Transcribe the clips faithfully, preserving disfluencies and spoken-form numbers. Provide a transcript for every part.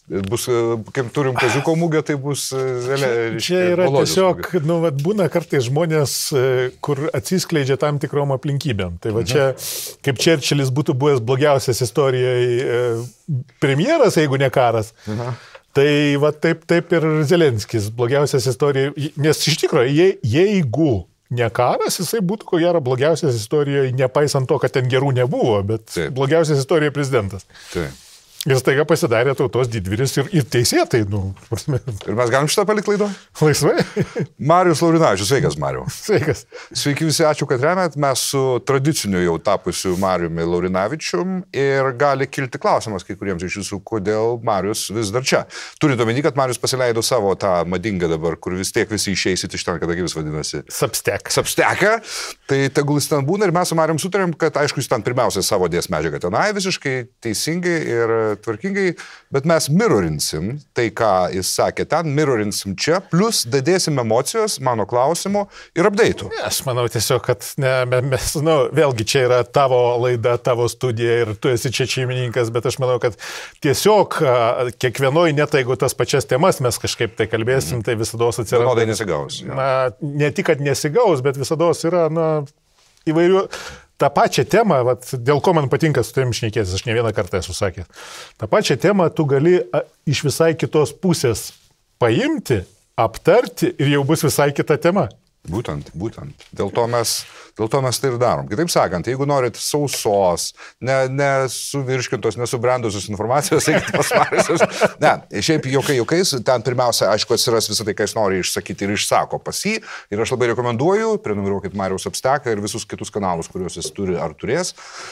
bus, kaip turim Kaziuko mugę, tai bus... Čia, čia yra tiesiog, mugė. nu, vat, būna kartais žmonės, kur atsiskleidžia tam tikrom aplinkybėm. Tai va čia, kaip Čerčilis būtų buvęs blogiausias istorijoje premjeras, jeigu ne karas. Aha. Tai va taip, taip ir Zelenskis blogiausias istorijoje, nes iš tikrųjų, je, jeigu ne karas, jisai būtų ko gero blogiausias istorijoje, nepaisant to, kad ten gerų nebuvo, bet taip. blogiausias istorijoje prezidentas. Taip. Ir staiga pasidarė tautos didvyris ir, ir teisėtai. Nu, ir mes galim šitą palikti laido? Laisvai. Marius Laurinavičius, sveikas Mariu. Sveikas. Sveiki visi, ačiū, kad remėt. Mes su tradiciniu jau tapusiu Mariumi Laurinavičium ir gali kilti klausimas kai kuriems iš jūsų, kodėl Marius vis dar čia. Turint omeny, kad Marius pasileido savo tą madingą dabar, kur vis tiek visi išeisit iš ten, kada vis vadinasi. Substack. Substacką. Tai tegul jis ten būna ir mes su Marium sutarėm, kad aišku, jis ten pirmiausia savo dės medžiagą tenai visiškai teisingai ir tvarkingai, bet mes mirrorinsim tai, ką jis sakė ten, mirrorinsim čia, plus dadėsim emocijos, mano klausimų ir update'ų. Aš manau tiesiog, kad ne, mes, nu, vėlgi čia yra tavo laida, tavo studija ir tu esi čia šeimininkas, bet aš manau, kad tiesiog kiekvienoj net jeigu tas pačias temas mes kažkaip tai kalbėsim, mm. tai visados atsiranda. Vienodai nesigaus. Ja. Na, ne tik, kad nesigaus, bet visados yra, na, įvairių... Ta pačią temą, vat, dėl ko man patinka su tavim šnekėtis, aš ne vieną kartą esu sakęs, tą pačią temą tu gali a, iš visai kitos pusės paimti, aptarti ir jau bus visai kita tema. Būtent, būtent. Dėl to mes, dėl to mes tai ir darom. Kitaip sakant, jeigu norit sausos, nesuvirškintos, ne nesubrendusios informacijos, eikit pas Marius. Ne, šiaip jokai, jokais, ten pirmiausia, aišku, atsiras visą tai, ką jis nori išsakyti ir išsako pas jį. Ir aš labai rekomenduoju, prenumeruokit Mariaus Substacką ir visus kitus kanalus, kuriuos jis turi ar turės.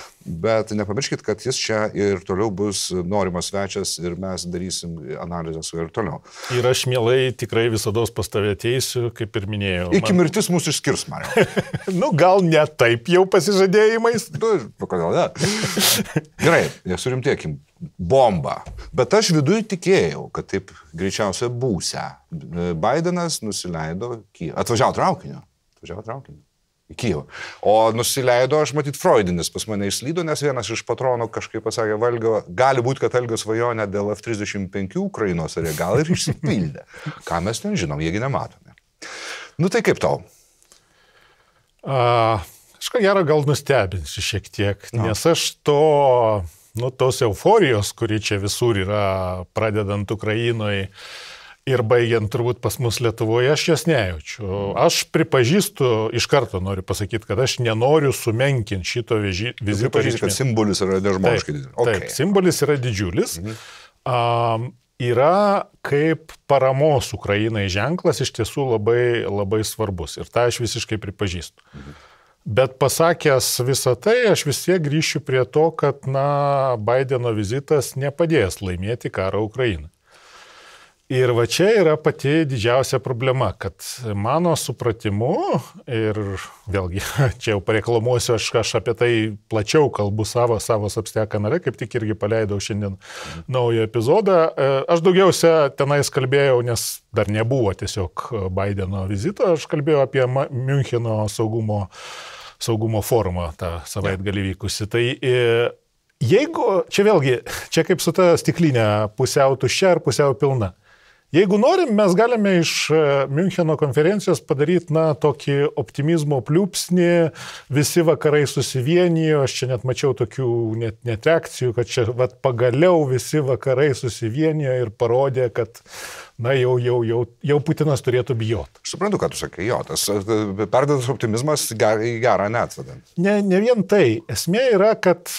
Bet nepamirškit, kad jis čia ir toliau bus norimas svečias ir mes darysim analizę su ir toliau. Ir aš mielai tikrai visados pas tave ateisiu, kaip ir minėjau. Iki man... mirtis mūsų išskirs, Mariau. Nu, gal ne taip jau pasižadėjimais. Nu, kodėl ne? Gerai, nesurimtėkim. Bomba. Bet aš viduje tikėjau, kad taip greičiausiai būsia. Bidenas nusileido, atvažiavo traukiniu. Atvažiavo traukiniu. Į Kijevą. O nusileido, aš matyt, Freudinis pas mane išslydo, nes vienas iš patronų kažkaip pasakė, Valgio, gali būti, kad Algio svajonė dėl F trisdešimt penki Ukrainos ar gal ir išsipildė. Ką mes ten žinom, jiegi nematome. Nu tai kaip tau? A, aš ką gero gal nustebinsiu šiek tiek, no. nes aš to, nu, tos euforijos, kuri čia visur yra, pradedant Ukrainoje, ir baigiant turbūt pas mus Lietuvoje, aš jas nejaučiu. Aš pripažįstu, iš karto noriu pasakyti, kad aš nenoriu sumenkinti šito vizito. Pripažįsti, kad simbolis yra nežmoniškai didžiulis. Taip, okay. Taip, simbolis yra didžiulis. Mhm. Um, yra kaip paramos Ukrainai ženklas iš tiesų labai, labai svarbus. Ir tą aš visiškai pripažįstu. Mhm. Bet pasakęs visą tai, aš vis tiek grįšiu prie to, kad, na, Bideno vizitas nepadės laimėti karą Ukrainai. Ir va čia yra pati didžiausia problema, kad mano supratimu, ir vėlgi, čia jau pareklamuosiu, aš, aš apie tai plačiau kalbu savo, savo Substack kanale, kaip tik irgi paleidau šiandien naują epizodą. Aš daugiausia tenais kalbėjau, nes dar nebuvo tiesiog Bideno vizito, aš kalbėjau apie Miuncheno saugumo, saugumo forumą, tą savaitgalį vykusi. Tai jeigu, čia vėlgi, čia kaip su ta stiklinė, pusiau tuščia ar pusiau pilna. Jeigu norim, mes galime iš Miuncheno konferencijos padaryti, na, tokį optimizmo pliūpsnį, visi vakarai susivienijo, aš čia net mačiau tokių net, net reakcijų, kad čia vat, pagaliau visi vakarai susivienijo ir parodė, kad, na, jau, jau, jau, jau Putinas turėtų bijoti. Aš suprantu, ką tu sakai, jo, tas perdėtas optimizmas į gerą neatveda. Ne, ne vien tai. Esmė yra, kad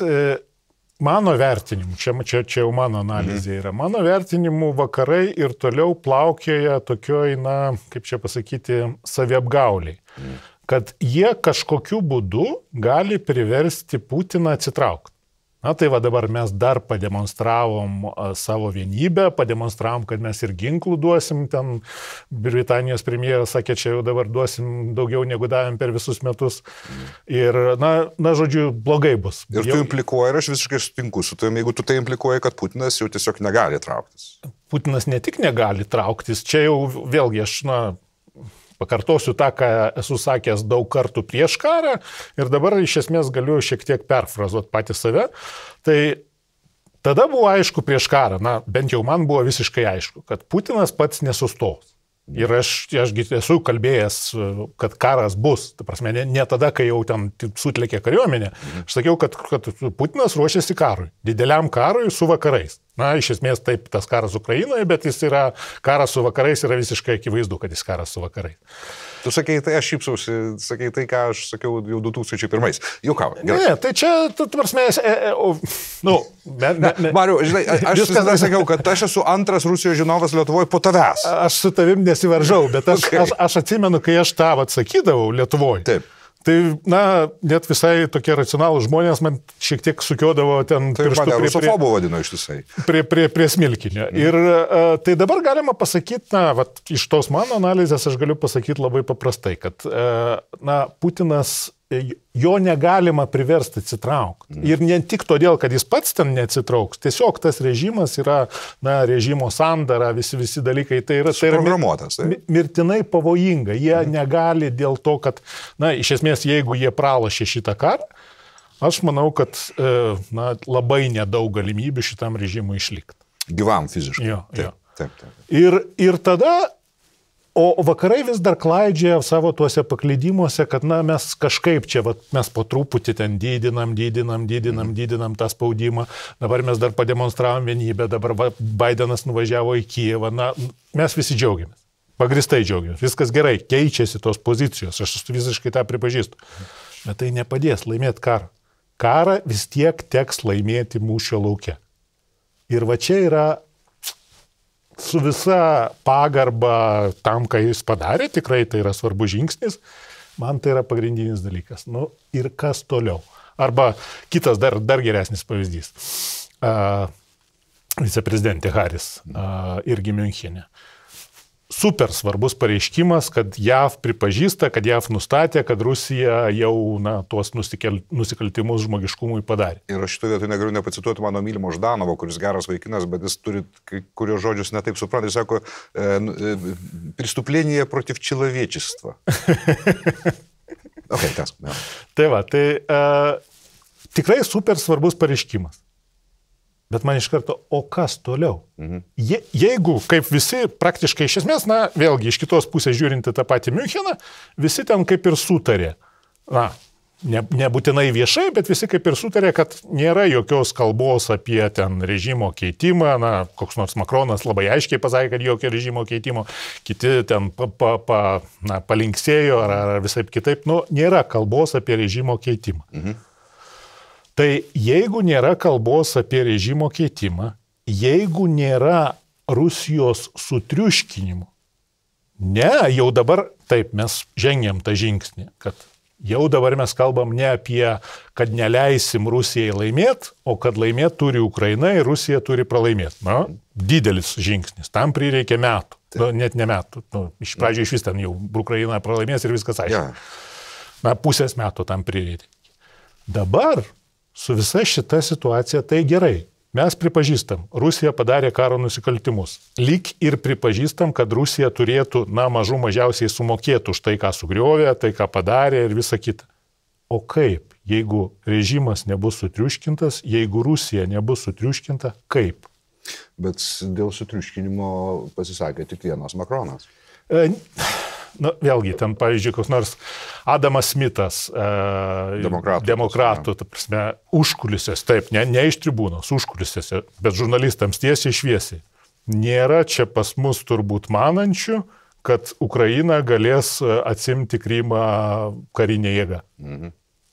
mano vertinimu, čia, čia, čia jau mano analizė yra, mano vertinimu vakarai ir toliau plaukioja tokioj, na, kaip čia pasakyti, saviapgauliai, mm. kad jie kažkokiu būdu gali priversti Putiną atsitraukti. Na tai va dabar mes dar pademonstravom savo vienybę, pademonstravom, kad mes ir ginklų duosim, ten Britanijos premjeras sakė, čia jau dabar duosim daugiau negu davėm per visus metus. Ir, na, na žodžiu, blogai bus. Ir tu implikuoji, ir aš visiškai sutinku su tavim, jeigu tu tai implikuoji, kad Putinas jau tiesiog negali trauktis. Putinas ne tik negali trauktis, čia jau vėlgi aš, na, pakartosiu tą, ką esu sakęs daug kartų prieš karą ir dabar iš esmės galiu šiek tiek perfrazuoti patį save. Tai tada buvo aišku prieš karą, na, bent jau man buvo visiškai aišku, kad Putinas pats nesustos. Ir aš, aš esu kalbėjęs, kad karas bus, ta prasme, ne, ne tada, kai jau ten sutlėkė kariuomenė. Aš sakiau, kad, kad Putinas ruošiasi karui, dideliam karui su vakarais. Na, iš esmės taip, tas karas Ukrainoje, bet jis yra, karas su vakarais yra visiškai akivaizdu, kad jis karas su vakarais. Tu sakei, tai aš šypsausi, sakei tai, ką aš sakiau jau du tūkstančiai pirmais. Jau ką? Ne, tai čia, tu prasme, e, e, o, nu, me, me, me, Mariu, žinai, aš visada sakiau, kad aš esu antras Rusijos žinovas Lietuvoje po tavęs. Aš su tavim nesivaržau, bet aš, Okay. aš, aš atsimenu, kai aš tą atsakydavau Lietuvoje. Taip. Tai, na, net visai tokie racionalūs žmonės man šiek tiek sukiodavo ten Tai pirštų mane prie, rusofobų vadino ištisai. prie, prie, prie smilkinio. Mm. Ir uh, tai dabar galima pasakyti, na, vat, iš tos mano analizės aš galiu pasakyti labai paprastai, kad, uh, na, Putinas, jo negalima priversti atsitraukti. Mm. Ir ne tik todėl, kad jis pats ten neatsitrauks, tiesiog tas režimas yra, na, režimo sandara, visi, visi dalykai, tai yra, tai yra programuotas. Tai. Mirtinai pavojinga. Jie mm. negali dėl to, kad, na, iš esmės, jeigu jie pralošė šitą karą, aš manau, kad, na, labai nedaug galimybių šitam režimui išlikti. Gyvam fiziškai. Jo, taip, jo. Taip, taip. Ir, ir tada O vakarai vis dar klaidžia savo tuose paklydimuose, kad, na, mes kažkaip čia, va, mes po truputį ten didinam, didinam, didinam, mm. didinam tą spaudimą. Dabar mes dar pademonstravom vienybę, dabar va, Bidenas nuvažiavo į Kijevą. Na, mes visi džiaugiamės. Pagristai džiaugiamės. Viskas gerai, keičiasi tos pozicijos. Aš visiškai tą pripažįstu. Bet tai nepadės laimėti karą. Karą vis tiek teks laimėti mūšio lauke. Ir va čia yra su visa pagarba tam, ką jis padarė, tikrai tai yra svarbus žingsnis, man tai yra pagrindinis dalykas. Nu, ir kas toliau? Arba kitas dar, dar geresnis pavyzdys. Uh, viceprezidentė Haris, uh, irgi Miunchene. Super svarbus pareiškimas, kad J A V pripažįsta, kad J A V nustatė, kad Rusija jau, na, tuos nusikel, nusikaltimus žmogiškumui padarė. Ir aš šitą vietą negaliu nepacituoti mano mylimo Ždanovo, kuris geras vaikinas, bet jis turi, kurio žodžius netaip supranta, jis sako, e, pristuplение protiv человечества. Okay, tas, ja. Tai va, tai uh, tikrai super svarbus pareiškimas. Bet man iš karto, o kas toliau? Mhm. Je, jeigu, kaip visi, praktiškai iš esmės, na, vėlgi, iš kitos pusės žiūrinti tą patį Miuncheną, visi ten kaip ir sutarė. Na, ne, nebūtinai viešai, bet visi kaip ir sutarė, kad nėra jokios kalbos apie ten režimo keitimą. Na, koks nors Makronas labai aiškiai pasakė, kad jokio režimo keitimo. Kiti ten pa, pa, pa, na, palinksėjo ar, ar visai kitaip. Nu, nėra kalbos apie režimo keitimą. Mhm. Tai jeigu nėra kalbos apie režimo keitimą, jeigu nėra Rusijos sutriuškinimo, ne, jau dabar, taip, mes žengėm tą žingsnį, kad jau dabar mes kalbam ne apie, kad neleisim Rusijai laimėti, o kad laimėti turi Ukraina ir Rusija turi pralaimėti. Na, didelis žingsnis, tam prireikia metų, nu, net ne metų, nu, iš pradžio iš vis ten jau Ukraina pralaimės ir viskas aišku. Ja. Na, pusės metų tam prireikia. Dabar su visa šita situacija tai gerai. Mes pripažįstam, Rusija padarė karo nusikaltimus. Lyg ir pripažįstam, kad Rusija turėtų, na, mažų mažiausiai sumokėti už tai, ką sugriovė, tai, ką padarė ir visa kita. O kaip, jeigu režimas nebus sutriuškintas, jeigu Rusija nebus sutriuškinta, kaip? Bet dėl sutriuškinimo pasisakė tik vienas Makronas. E, Na, vėlgi, ten, pavyzdžiui, koks nors Adamas Smithas, e, demokratų, demokratų ta prasme, užkulisės, taip, ne, ne iš tribūnos, užkulisėse, bet žurnalistams tiesiai šviesiai. Nėra čia pas mus turbūt manančių, kad Ukraina galės atsimti Krymą karinę jėgą. Mhm.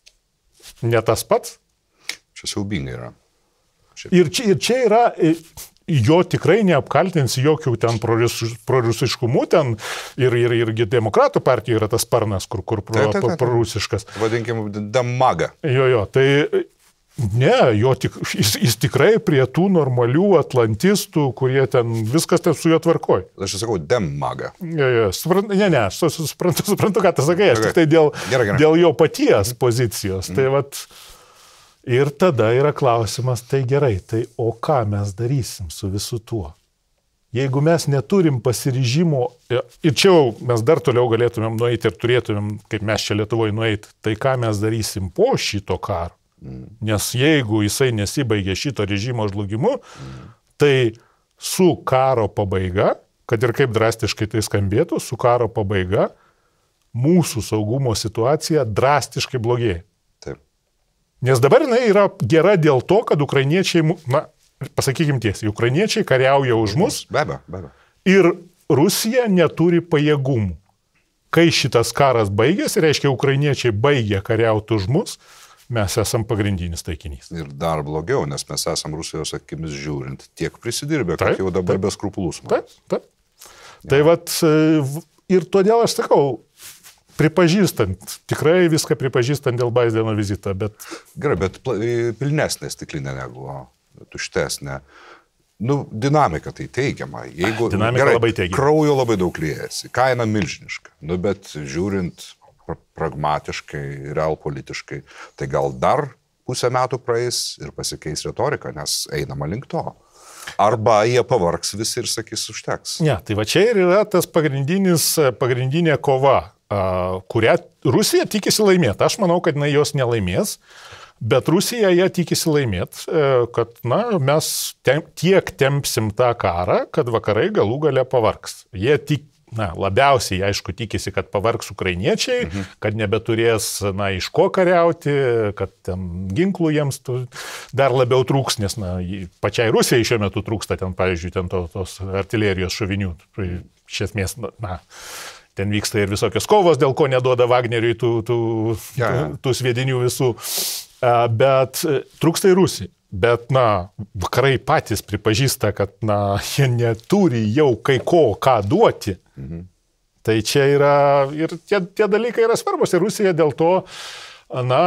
Ne tas pats? Čia siaubingai yra. Šiaip. Ir čia, ir čia yra... Jo tikrai neapkaltinsi jokių ten prorusiškumų, ten ir, ir, irgi demokratų partija yra tas sparnas, kur, kur pro, taip, taip, taip. prorusiškas. Vadinkim, damaga. Jo, jo, tai ne, jo tik, jis, jis tikrai prie tų normalių atlantistų, kurie ten, viskas ten su juo tvarkoj. Aš sakau, demaga. Jo, jo, suprantu, ne, ne, aš suprantu, suprantu, ką tu sakai, aš tik tai dėl, gerai, gerai. dėl jo paties pozicijos. Mm. Tai vat, ir tada yra klausimas, tai gerai, tai o ką mes darysim su visu tuo? Jeigu mes neturim pasiryžimo, ir čia jau mes dar toliau galėtumėm nueiti ir turėtumėm, kaip mes čia Lietuvoje nueiti, tai ką mes darysim po šito karo? Mm. Nes jeigu jisai nesibaigė šito režimo žlugimu, mm. tai su karo pabaiga, kad ir kaip drastiškai tai skambėtų, su karo pabaiga mūsų saugumo situacija drastiškai blogėja. Taip. Nes dabar jinai yra gera dėl to, kad ukrainiečiai, na, pasakykim tiesiai, ukrainiečiai kariauja už mus. Be abejo, be abejo. Ir Rusija neturi pajėgumų. Kai šitas karas baigėsi, reiškia, ukrainiečiai baigė kariauti už mus, mes esam pagrindinis taikinys. Ir dar blogiau, nes mes esam Rusijos akimis žiūrint tiek prisidirbę, kad taip, jau dabar taip, beskrupulus. Taip, taip. Ja. Tai vat, ir todėl aš sakau, pripažįstant, tikrai viską pripažįstant dėl Baideno vizito, bet... Gerai, bet pilnesnė stiklinė negu tuštesnė. Nu, dinamika tai teigiama. Jeigu, dinamika gerai, labai teigiama. Kraujo labai daug liejasi, kaina milžiniška. Nu, bet žiūrint pragmatiškai, real politiškai, tai gal dar pusę metų praeis ir pasikeis retorika, nes einama link to. Arba jie pavargs visi ir sakys, užteks. Ne, tai va čia ir yra tas pagrindinis, pagrindinė kova, kurią Rusija tikisi laimėti. Aš manau, kad jinai jos nelaimės. Bet Rusija ją tikisi laimėti, kad na, mes tem, tiek tempsim tą karą, kad vakarai galų gale pavargs. Jie tik, na, labiausiai, aišku, tikisi, kad pavargs ukrainiečiai, mhm. kad nebeturės, na, iš ko kariauti, kad ten ginklų jiems dar labiau trūks, nes, na, pačiai Rusijai šiuo metu trūksta ten, pavyzdžiui, ten to, tos artilerijos šovinių. Iš esmės, na, ten vyksta ir visokios kovos, dėl ko neduoda Wagneriui tų, tų, ja, ja. tų, tų sviedinių visų. Bet trūksta ir Rusijai. Bet, na, vakarai patys pripažįsta, kad, na, jie neturi jau kai ko, ką duoti. Mhm. Tai čia yra, ir tie, tie dalykai yra svarbus. Ir Rusija dėl to, na,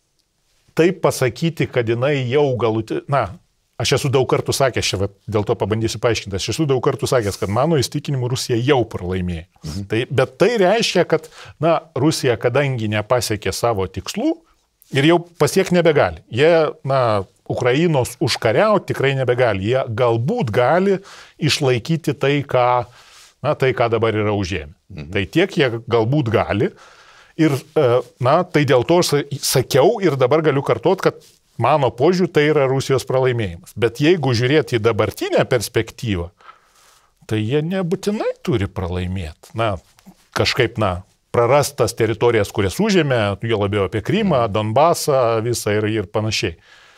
taip pasakyti, kad jinai jau galuti, na, aš esu daug kartų sakęs, čia, dėl to pabandysiu paaiškinti, aš esu daug kartų sakęs, kad mano įsitikinimu Rusija jau pralaimėjo. Mhm. Tai, bet tai reiškia, kad, na, Rusija, kadangi nepasiekė savo tikslų, ir jau pasiek nebegali. Jie, na, Ukrainos užkariauti tikrai nebegali. Jie galbūt gali išlaikyti tai, ką, na, tai, ką dabar yra užėmę. Mhm. Tai tiek jie galbūt gali. Ir, na, tai dėl to aš sakiau ir dabar galiu kartuoti, kad mano požiūriu tai yra Rusijos pralaimėjimas. Bet jeigu žiūrėti į dabartinę perspektyvą, tai jie nebūtinai turi pralaimėti. Na, kažkaip, na, prarastas teritorijas, kurias užėmė, jo labiau apie Krymą, Donbasą, visą ir, ir panašiai.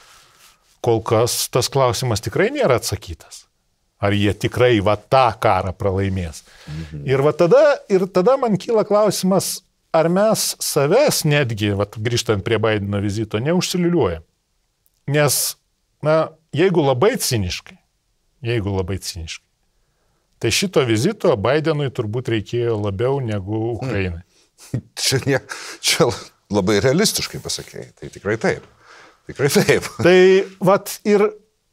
Kol kas tas klausimas tikrai nėra atsakytas. Ar jie tikrai va tą karą pralaimės. Mhm. Ir va tada, ir tada man kyla klausimas, ar mes savęs netgi, va, grįžtant prie Baideno vizito, neužsiliuliuojam. Nes, na, jeigu labai ciniškai, jeigu labai ciniškai, tai šito vizito Baidenui turbūt reikėjo labiau negu Ukrainai. Čia, ne, čia labai realistiškai pasakėjai. Tai tikrai taip. Tikrai taip. Tai vat ir,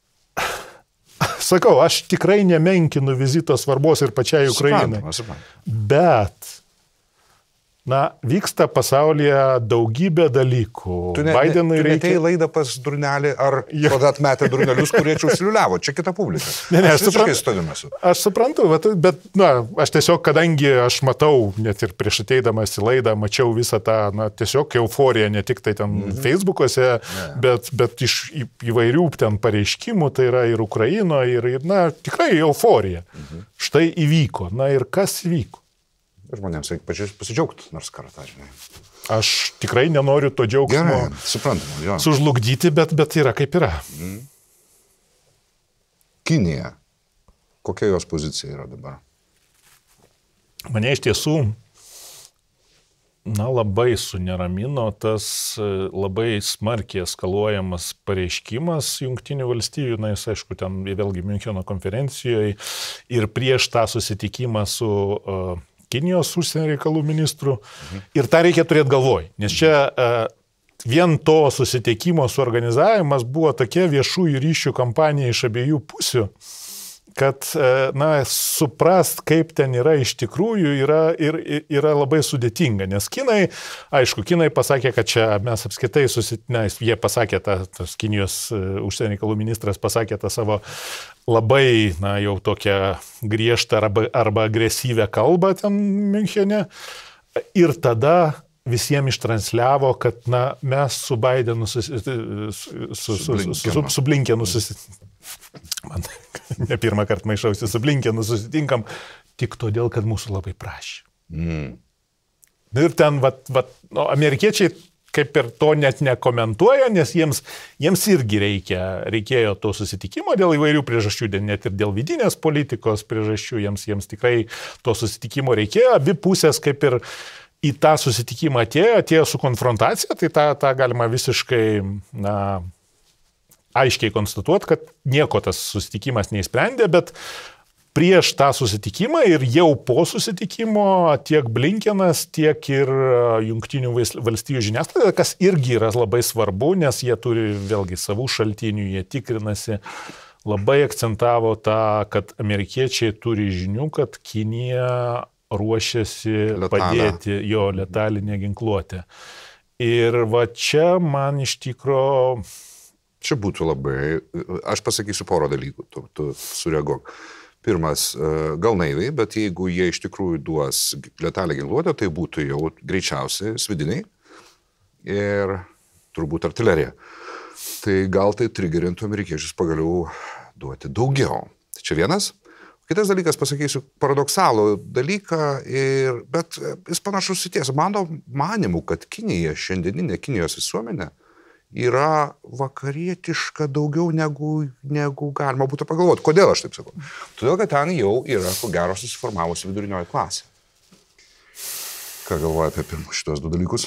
sakau, aš tikrai nemenkinu vizito svarbos ir pačiai Ukrainai. Suprantama, suprantama. Bet, na, vyksta pasaulyje daugybė dalykų. Tu ne, Baidenui ne, tu reikia... netei laidą pas Durnelį, ar tada atmetė Durnelius, kurie čia užsiliuliavo. Čia kita publika. Ne, ne, aš, aš, supran... aš suprantu, bet, bet na, aš tiesiog, kadangi aš matau, net ir prieš ateidamas į laidą, mačiau visą tą, na, tiesiog euforiją, ne tik tai ten mm-hmm. Facebook'ose, yeah. bet, bet iš į, įvairių ten pareiškimų, tai yra ir Ukraino, ir, ir na, tikrai euforija. Mm-hmm. Štai įvyko. Na ir kas įvyko? Žmonėms reikia pasidžiaugti nors kartą, žinai. Aš tikrai nenoriu to džiaugsmo Gerai, suprantama, jo. sužlugdyti, bet, bet yra kaip yra. Mm. Kinija. Kokia jos pozicija yra dabar? Mane iš tiesų, na, labai suneramino tas labai smarkiai eskaluojamas pareiškimas Jungtinių valstijų, na, jis, aišku, ten vėlgi Miuncheno konferencijoje ir prieš tą susitikimą su uh, Kinijos užsienio reikalų ministrų. Mhm. Ir tą reikia turėti galvoj, nes čia uh, vien to susitikimo suorganizavimas buvo tokia viešųjų ryšių kampanija iš abiejų pusių, kad, na, suprast, kaip ten yra iš tikrųjų, yra, ir, yra labai sudėtinga. Nes Kinai, aišku, Kinai pasakė, kad čia mes apskaitai susitinę, jie pasakė, ta, tas Kinijos užsienio reikalų ministras pasakė tą savo labai, na, jau tokią griežtą arba, arba agresyvę kalbą ten Miunchene. Ir tada visiems ištransliavo, kad na, mes su Bidenu, su, su, su, su, su, su Blinkenu susitinkam. Man ne pirmą kartą maišausi su Blinkenu susitinkam, tik todėl, kad mūsų labai prašė. Mm. Ir ten, vat, vat, no, amerikiečiai kaip ir to net nekomentuoja, nes jiems, jiems irgi reikia, reikėjo to susitikimo dėl įvairių priežasčių, net ir dėl vidinės politikos priežasčių, jiems, jiems tikrai to susitikimo reikėjo, abi pusės kaip ir į tą susitikimą atėjo, atėjo su konfrontacija, tai tą, tą galima visiškai na, aiškiai konstatuoti, kad nieko tas susitikimas neįsprendė, bet prieš tą susitikimą ir jau po susitikimo tiek Blinkenas, tiek ir Jungtinių valstijų žiniasklaida, kas irgi yra labai svarbu, nes jie turi vėlgi savų šaltinių, jie tikrinasi, labai akcentavo tą, kad amerikiečiai turi žinių, kad Kinija ruošiasi Letalę. padėti jo letalinę ginkluotę. Ir va čia man iš tikro... Čia būtų labai... Aš pasakysiu porą dalykų, tu, tu sureaguok. Pirmas, gal naiviai, bet jeigu jie iš tikrųjų duos letalę ginkluotę, tai būtų jau greičiausiai svidiniai ir turbūt artilerija. Tai gal tai trigerintų amerikiečius pagaliau duoti daugiau. Tai čia vienas. Kitas dalykas, pasakysiu paradoksalų dalyką, ir, bet jis panašus į tiesą. Mano manimu, kad Kinija, šiandieninė Kinijos visuomenė, yra vakarietiška daugiau negu, negu galima būtų pagalvoti. Kodėl aš taip sakau? Todėl, kad ten jau yra, ko gero, susiformavusi vidurinioji klasė. Ką galvoja apie pirmus šitos du dalykus?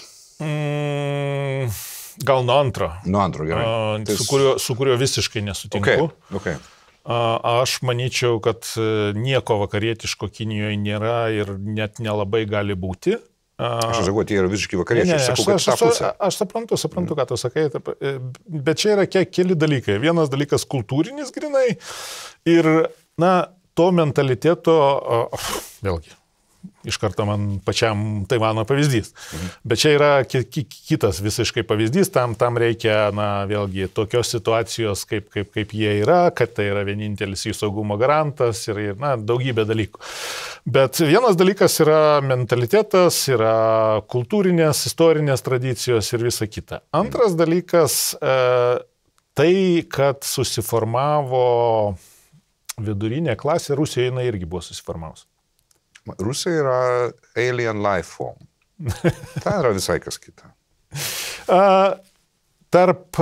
Mm, gal nuo antro. Nuo antro, gerai. A, tai... su, kuriuo, su kuriuo visiškai nesutinku. Okay, okay. A, aš manyčiau, kad nieko vakarietiško Kinijoje nėra ir net nelabai gali būti. Aš sakau, tie yra visiškai vakariečiai. Aš, sakau, aš, aš, aš, aš suprantu, suprantu, ką tu sakai, bet čia yra kiek keli dalykai. Vienas dalykas kultūrinis grinai ir, na, to mentaliteto, vėlgi, iš karto man pačiam Taivano pavyzdys. Mhm. Bet čia yra ki ki kitas visiškai pavyzdys, tam, tam reikia, na, vėlgi, tokios situacijos, kaip, kaip, kaip jie yra, kad tai yra vienintelis jų saugumo garantas ir, ir, na, daugybė dalykų. Bet vienas dalykas yra mentalitetas, yra kultūrinės, istorinės tradicijos ir visa kita. Antras dalykas, e, tai, kad susiformavo vidurinė klasė, Rusijoje jinai irgi buvo susiformavusi. Rusija yra alien life form. Tai yra visai kas kita. A, tarp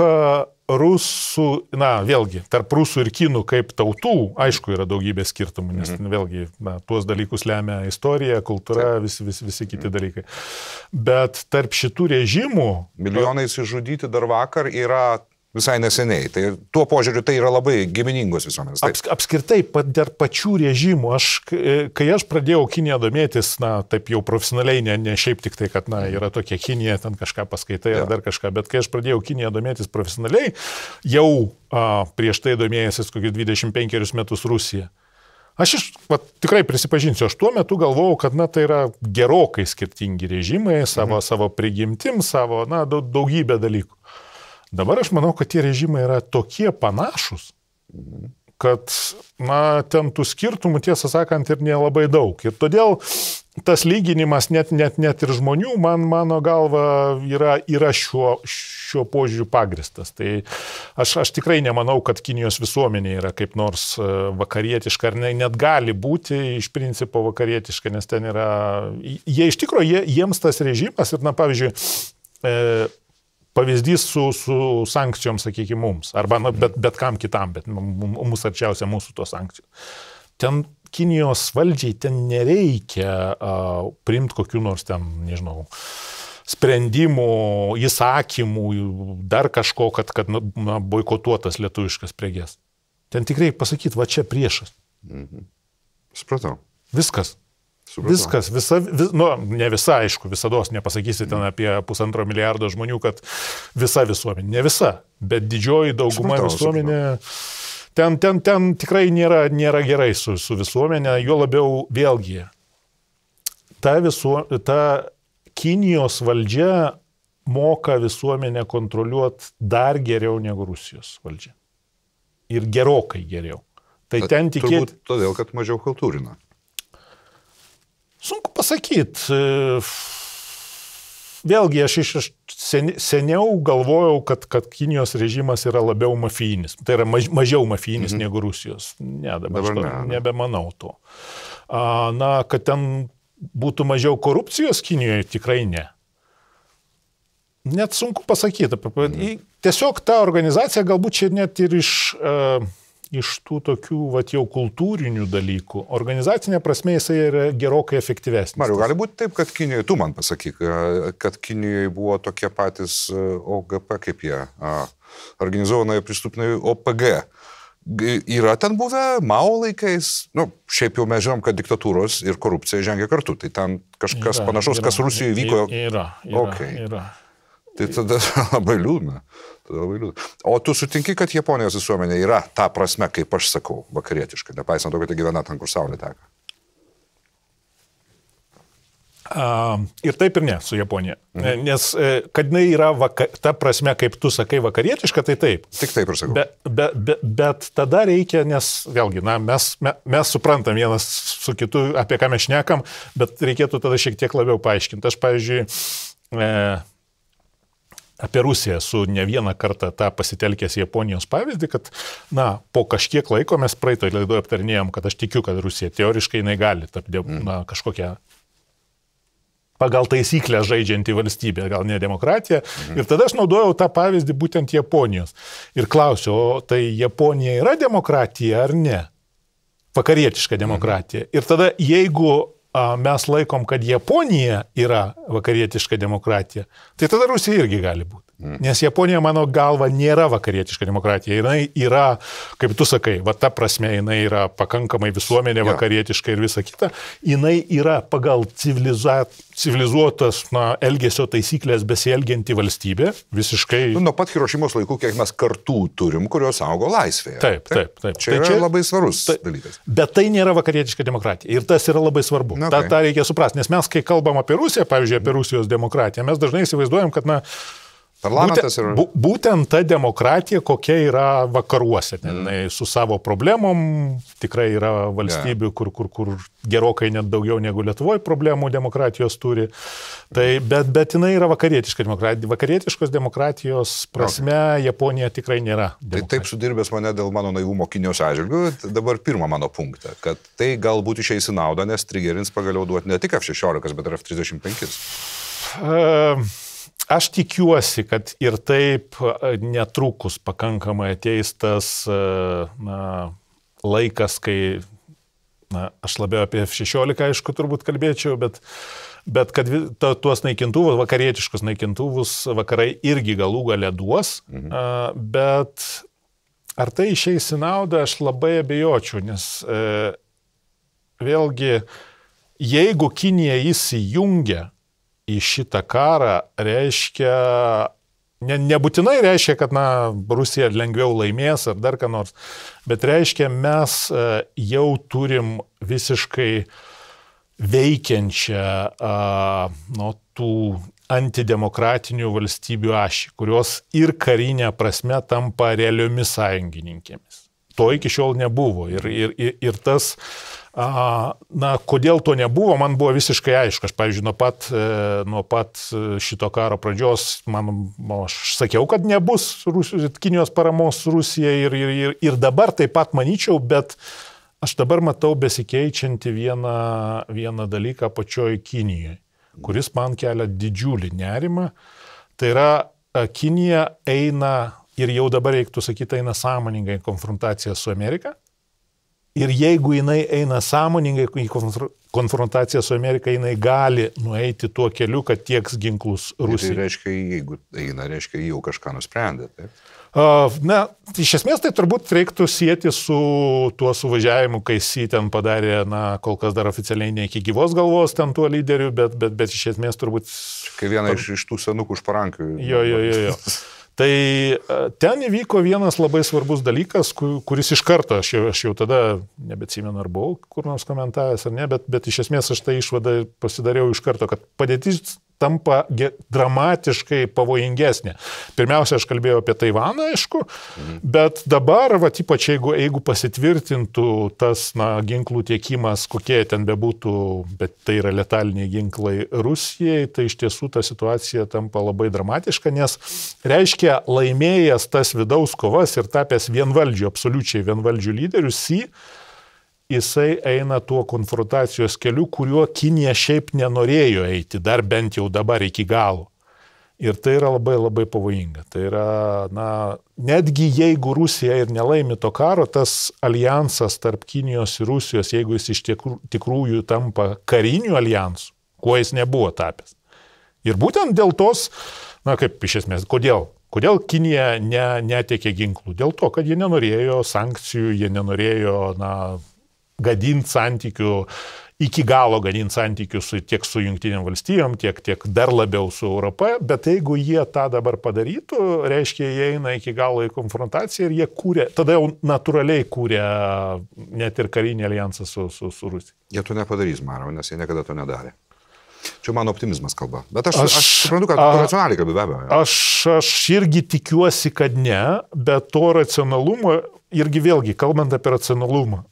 rusų, na, vėlgi, tarp rusų ir kinų kaip tautų, aišku, yra daugybė skirtumų, nes mm-hmm. vėlgi, na, tuos dalykus lemia istorija, kultūra, visi, visi, visi kiti mm-hmm. dalykai. Bet tarp šitų režimų... Milijonai išžudyti dar vakar yra visai neseniai. Tai tuo požiūriu tai yra labai giminingos visuomenės. Aps, apskritai, dar pačių režimų, aš, kai aš pradėjau Kiniją domėtis, na, taip jau profesionaliai, ne, ne šiaip tik tai, kad, na, yra tokia Kinija, ten kažką paskaitai ar dar kažką, bet kai aš pradėjau Kiniją domėtis profesionaliai, jau a, prieš tai domėjęsis kokius dvidešimt penkerius metus Rusija. Aš iš, va, tikrai prisipažinsiu, aš tuo metu galvojau, kad, na, tai yra gerokai skirtingi režimai, savo, mhm. savo prigimtim, savo, na, daugybę dalykų. Dabar aš manau, kad tie režimai yra tokie panašus, kad, na, ten tų skirtumų, tiesą sakant, ir nelabai daug. Ir todėl tas lyginimas net, net, net ir žmonių, man, mano galva, yra, yra šiuo, šiuo požiūriu pagristas. Tai aš, aš tikrai nemanau, kad Kinijos visuomenė yra kaip nors vakarietiška, ar ne, net gali būti iš principo vakarietiška, nes ten yra... Jie iš tikrųjų, jie, jiems tas režimas ir, na, pavyzdžiui, e, pavyzdys su, su sankcijom, sakykime, mums, arba na, bet, bet kam kitam, bet mums arčiausia mūsų tos sankcijos. Ten Kinijos valdžiai ten nereikia uh, priimti kokių nors ten, nežinau, sprendimų, įsakymų, dar kažko, kad, kad na, boikotuotas lietuviškas prekes. Ten tikrai pasakyti, va čia priešas. Mhm. Supratau. Viskas. Supratau. Viskas, visa, vis, nu, ne visa, aišku, visados nepasakysi ten apie pusantro milijardo žmonių, kad visa visuomenė, ne visa, bet didžioji dauguma supratau, visuomenė, supratau. Ten, ten, ten tikrai nėra, nėra gerai su, su visuomenė, juo labiau vėlgi, ta, visuo, ta Kinijos valdžia moka visuomenę kontroliuoti dar geriau negu Rusijos valdžia. Ir gerokai geriau. Tai ten tikėti... Turbūt todėl, kad mažiau kultūrina. Sunku pasakyti. vėlgi aš iš sen, seniau galvojau, kad, kad Kinijos režimas yra labiau mafijinis. Tai yra maž, mažiau mafijinis mhm. negu Rusijos. Ne, dabar, dabar ne, ne. nebemanau to. A, na, kad ten būtų mažiau korupcijos Kinijoje, tikrai ne. Net sunku pasakyti. Mhm. Tiesiog ta organizacija galbūt čia net ir iš, uh, iš tų tokių vat, jau kultūrinių dalykų. Organizacinė prasme jisai yra gerokai efektyvesnis. Mariu, gali būti taip, kad Kinijoje, tu man pasakyk, kad Kinijoje buvo tokie patys O G P, kaip jie, organizuoja pristupnai O P G. Yra ten buvę Mao laikais, nu, šiaip jau mes žinom, kad diktatūros ir korupcija žengia kartu, tai ten kažkas yra, panašaus, yra, kas Rusijoje vyko. Yra, yra, okay. yra. Tai tada labai liūdna. Tada labai liūdna. O tu sutinki, kad Japonijos visuomenė yra ta prasme, kaip aš sakau, vakarietiška, nepaisant to, kad jie gyvena ten, kur saulė teka? Uh, ir taip ir ne su Japonija. Mhm. Nes kad jinai yra vaka, ta prasme, kaip tu sakai, vakarietiška, tai taip. Tik taip ir sakau. Be, be, be, bet tada reikia, nes vėlgi, na, mes, me, mes suprantam vienas su kitu, apie ką mes šnekam, bet reikėtų tada šiek tiek labiau paaiškinti. Aš, pavyzdžiui, e, apie Rusiją su ne vieną kartą tą pasitelkęs Japonijos pavyzdį, kad, na, po kažkiek laiko mes praeitoje laidoje aptarnėjom, kad aš tikiu, kad Rusija teoriškai jinai gali tapti, mm. na, kažkokią pagal taisyklę žaidžianti valstybė, gal ne demokratija. Mhm. Ir tada aš naudojau tą pavyzdį būtent Japonijos. Ir klausiu, o tai Japonija yra demokratija ar ne? Vakarietiška demokratija. Mhm. Ir tada, jeigu a, mes laikom, kad Japonija yra vakarietiška demokratija, tai tada Rusija irgi gali būti. Mhm. Nes Japonija, mano galva, nėra vakarietiška demokratija. Jinai yra, kaip tu sakai, va ta prasme, jinai yra pakankamai visuomenė vakarietiška ir visa kita. Jinai yra pagal civiliza... civilizuotas, na, elgesio taisyklės besielgianti valstybė, visiškai... Nu, nuo pat Hirošimos laikų, kiek mes kartų turim, kurios augo laisvėje. Taip, taip, taip. Čia tai yra čia, labai svarus tai, dalykas. Bet tai nėra vakarietiška demokratija. Ir tas yra labai svarbu. Okay. Ta, tą reikia suprasti. Nes mes, kai kalbam apie Rusiją, pavyzdžiui, apie Rusijos demokratiją, mes dažnai įsivaizduojam, kad, na, Parlamentas būtent, yra... būtent ta demokratija, kokia yra vakaruose. Mm. Su savo problemom tikrai yra valstybių, yeah. kur, kur, kur gerokai net daugiau negu Lietuvoje problemų demokratijos turi. Tai, bet, bet jinai yra vakarietiška demokratija. Vakarietiškos demokratijos prasme okay. Japonija tikrai nėra demokratija. Tai taip sudirbęs mane dėl mano naivumo Kinijos atžvilgių, dabar pirmą mano punktą, kad tai galbūt išeis į naudą, nes trigerins pagaliau duoti ne tik F šešiolika, bet ir F trisdešimt penki. Uh, Aš tikiuosi, kad ir taip netrukus pakankamai ateis tas na, laikas, kai, na, aš labiau apie F šešiolika, aišku, turbūt kalbėčiau, bet, bet kad ta, tuos naikintuvus, vakarietiškus naikintuvus vakarai irgi galų gale duos, mhm. bet ar tai išeis į naudą, aš labai abejočiau, nes e, vėlgi, jeigu Kinija įsijungia į šitą karą, reiškia, ne, nebūtinai reiškia, kad, na, Rusija lengviau laimės ar dar ką nors, bet reiškia, mes jau turim visiškai veikiančią nuo tų antidemokratinių valstybių ašį, kurios ir karinė prasme tampa realiomis sąjungininkėmis. To iki šiol nebuvo. Ir, ir, ir, ir tas, a, na, kodėl to nebuvo, man buvo visiškai aišku. Aš, pavyzdžiui, nuo pat, nuo pat šito karo pradžios, man, aš sakiau, kad nebus Rusijos, Kinijos paramos Rusijai ir, ir, ir, ir dabar taip pat manyčiau, bet aš dabar matau besikeičiantį vieną, vieną dalyką pačioj Kinijoje, kuris man kelia didžiulį nerimą. Tai yra, Kinija eina... Ir jau dabar reiktų sakyti, eina sąmoningai konfrontacija su Amerika. Ir jeigu jinai eina sąmoningai į konfrontaciją su Amerika, jinai gali nueiti tuo keliu, kad tieks ginklus Rusijai. Tai reiškia, jeigu eina, reiškia, jau kažką nusprendė. Taip? Uh, na, iš esmės tai turbūt reiktų sieti su tuo suvažiavimu, kai jis ten padarė, na, kol kas dar oficialiai ne iki gyvos galvos ten tuo lyderiu, bet, bet, bet iš esmės turbūt... Kai viena iš, iš tų senukų šparankių. Jo, jo, jo, jo. Tai ten įvyko vienas labai svarbus dalykas, kuris iš karto, aš jau, aš jau tada, nebeatsimenu ar buvau kur nors komentavęs ar ne, bet, bet iš esmės aš tą išvadą pasidariau iš karto, kad padėtis tampa dramatiškai pavojingesnė. Pirmiausia, aš kalbėjau apie Taivaną, aišku, mhm. bet dabar, va, ypač jeigu, jeigu pasitvirtintų tas na, ginklų tiekimas, kokie ten bebūtų, bet tai yra letaliniai ginklai Rusijai, tai iš tiesų ta situacija tampa labai dramatiška, nes reiškia laimėjęs tas vidaus kovas ir tapęs vienvaldžiu, absoliučiai vienvaldžiu lyderiu, Xi, jisai eina tuo konfrontacijos keliu, kuriuo Kinija šiaip nenorėjo eiti, dar bent jau dabar iki galo. Ir tai yra labai labai pavojinga. Tai yra, na, netgi jeigu Rusija ir nelaimi to karo, tas alijansas tarp Kinijos ir Rusijos, jeigu jis iš tikrųjų tampa kariniu alijansu, kuo jis nebuvo tapęs. Ir būtent dėl tos, na, kaip iš esmės, kodėl? Kodėl Kinija ne, netekė ginklų? Dėl to, kad jie nenorėjo sankcijų, jie nenorėjo, na, gadinti santykių, iki galo gadinti santykių su, tiek su Jungtinėm valstijom, tiek, tiek dar labiau su Europa, bet jeigu jie tą dabar padarytų, reiškia, jie eina iki galo į konfrontaciją ir jie kūrė, tada jau natūraliai kūrė net ir karinį alijansą su, su, su Rusija. Jie to nepadarys, Marau, nes jie niekada to nedarė. Čia mano optimizmas kalba. Bet aš, aš, aš suprantu, kad tu racionaliai kalbi, be abejo. Aš, aš irgi tikiuosi, kad ne, bet to racionalumo, irgi vėlgi, kalbant apie racionalumą,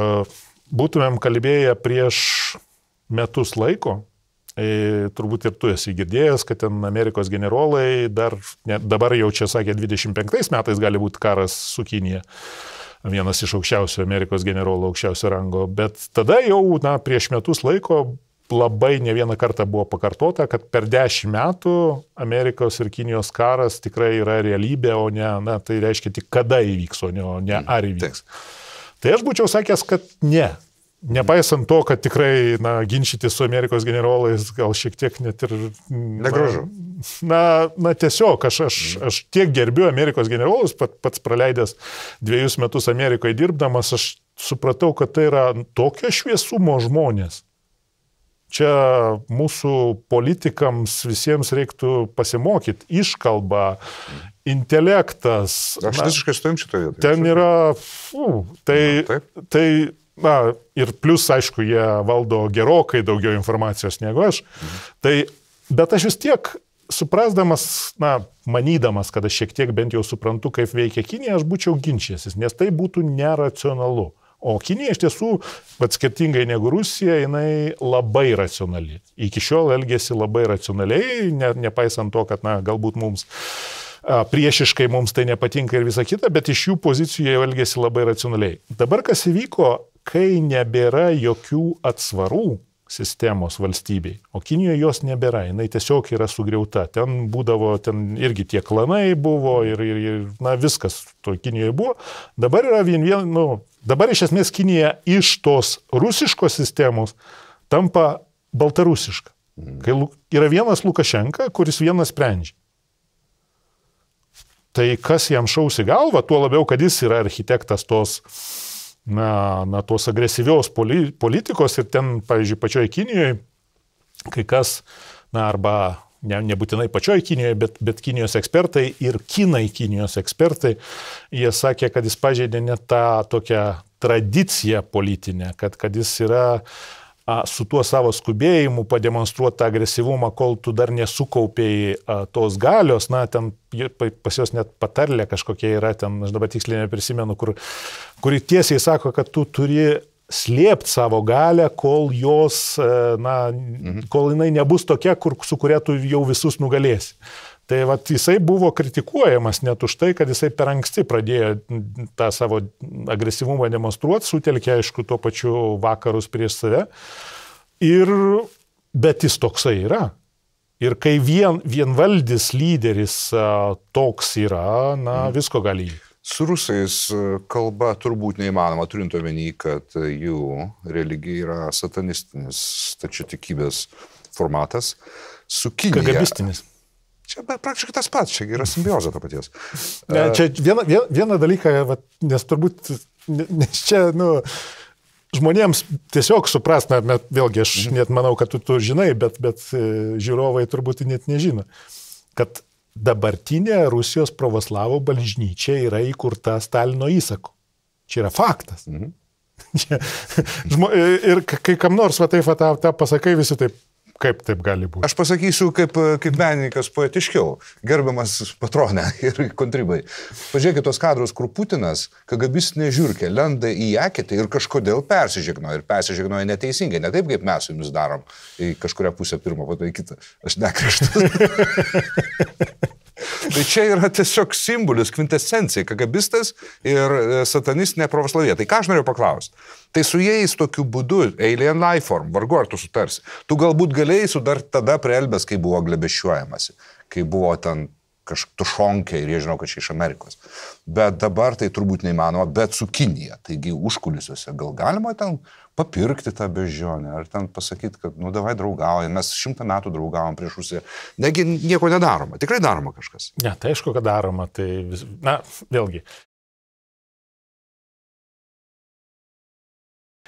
būtumėm kalbėję prieš metus laiko, e, turbūt ir tu esi girdėjęs, kad ten Amerikos generolai dar, ne, dabar jau čia sakė, dvidešimt penktais metais gali būti karas su Kinija, vienas iš aukščiausių Amerikos generolų, aukščiausio rango, bet tada jau, na, prieš metus laiko labai ne vieną kartą buvo pakartota, kad per dešimt metų Amerikos ir Kinijos karas tikrai yra realybė, o ne, na, tai reiškia tik kada įvyks, o ne, ne ar įvyks. Taip. Tai aš būčiau sakęs, kad ne. Nepaisant to, kad tikrai, na, ginčyti su Amerikos generolais gal šiek tiek net ir... Negražu. Na, na tiesiog, aš, aš, aš tiek gerbiu Amerikos generolus, pat, pats praleidęs dviejus metus Amerikoje dirbdamas, aš supratau, kad tai yra tokio šviesumo žmonės. Čia mūsų politikams visiems reiktų pasimokyti. Iškalba, intelektas. Aš visiškai stojim šitoje vietoje. Ten yra, fu, tai, na, tai, na, ir plus, aišku, jie valdo gerokai daugiau informacijos negu aš. Mhm. Tai, bet aš vis tiek suprasdamas, na, manydamas, kad aš šiek tiek bent jau suprantu, kaip veikia Kinija, aš būčiau ginčęsis, nes tai būtų neracionalu. O Kinija iš tiesų, bet skirtingai negu Rusija, jinai labai racionali. Iki šiol elgėsi labai racionaliai, ne, nepaisant to, kad, na, galbūt mums a, priešiškai mums tai nepatinka ir visa kita, bet iš jų pozicijų jie elgėsi labai racionaliai. Dabar kas įvyko, kai nebėra jokių atsvarų sistemos valstybei, o Kinijoje jos nebėra, jinai tiesiog yra sugriauta. Ten būdavo, ten irgi tie klanai buvo ir, ir, ir na, viskas to Kinijoje buvo. Dabar yra vien vien, nu, dabar iš esmės Kinija iš tos rusiškos sistemos tampa baltarusiška. Kai yra vienas Lukašenka, kuris vienas sprendžia. Tai kas jam šaus į galvą, tuo labiau, kad jis yra architektas tos Na, na, tos agresyvios poli, politikos ir ten, pavyzdžiui, pačioje Kinijoje, kai kas, na, arba ne, nebūtinai pačioje Kinijoje, bet, bet Kinijos ekspertai ir kinai Kinijos ekspertai, jie sakė, kad jis pažeidė net tą tokią tradiciją politinę, kad, kad jis yra a, su tuo savo skubėjimu pademonstruoti tą agresyvumą, kol tu dar nesukaupiai a, tos galios, na, ten pas jos net patarlė kažkokia yra, ten, aš dabar tiksliai neprisimenu, kur, kuri tiesiai sako, kad tu turi slėpti savo galę, kol jos, na, mhm. kol jinai nebus tokia, kur, su kuria tu jau visus nugalėsi. Tai vat, jisai buvo kritikuojamas net už tai, kad jisai per anksti pradėjo tą savo agresyvumą demonstruoti, sutelkė, aišku, tuo pačiu vakarus prieš save. Ir, bet jis toksai yra. Ir kai vien, vienvaldis lyderis a, toks yra, na, visko gali įvykti. Su rusais kalba turbūt neįmanoma, turint omeny, kad jų religija yra satanistinis stačiatikybės formatas. Su Kinija... Kagabistinis. Čia praktiškai tas pats, čia yra simbiozė to paties. Ne, čia vieną, vieną dalyką, nes turbūt, nes čia, nu, žmonėms tiesiog supras, na, vėlgi aš net manau, kad tu, tu žinai, bet, bet žiūrovai turbūt net nežino, kad dabartinė Rusijos pravoslavų bažnyčia yra įkurta Stalino įsaku. Čia yra faktas. Mhm. Ir kai kam nors va taip va, tą, tą pasakai, visi taip, Kaip taip gali būti? Aš pasakysiu kaip, kaip menininkas poetiškiau, gerbiamas patronė ir kontribai. Pažiūrėkit tos kadrus, kur Putinas, kagabistinė žiūrkė, lenda į eketę ir kažkodėl persižegnoja. Ir persižegnoja neteisingai, ne taip, kaip mes su jumis darom. Į kažkurią pusę pirmą, po to į kitą. Aš nekrikštas. Tai čia yra tiesiog simbolis, kvintescencija, kagabistas ir satanistinė pravoslavija. Tai ką aš noriu paklausti? Tai su jais tokiu būdu, alien life form, vargu ar tu sutarsi. Tu galbūt galėjai sudarti tada prie Elbės, kai buvo glebešiuojamasi, kai buvo ten kažkaip tušonkė ir jie žinau, kad čia iš Amerikos. Bet dabar tai turbūt neįmanoma, bet su Kinija. Taigi užkulisiuose gal galima ten papirkti tą bežionę, ar ten pasakyti, kad, nu, davai draugaujam, mes šimtą metų draugavom prieš Rusiją. Negi nieko nedaroma, tikrai daroma kažkas. Ne, tai aišku, kad daroma, tai, vis, na, vėlgi,